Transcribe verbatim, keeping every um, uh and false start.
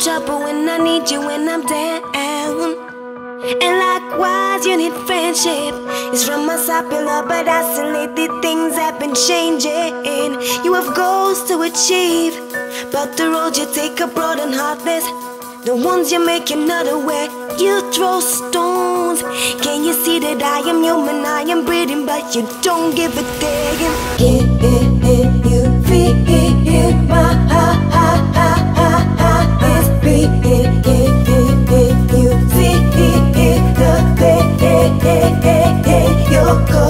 trouble when I need you when I'm down. And likewise, you need friendship. It's from my side, love, but isolated things have been changing. You have goals to achieve, but the road you take are broad and heartless. The ones you make you're not aware. You throw stones. Can you see that I am human, I am breathing, but you don't give a damn. Can you feel my heart? It's beating. Can you see the way you're going?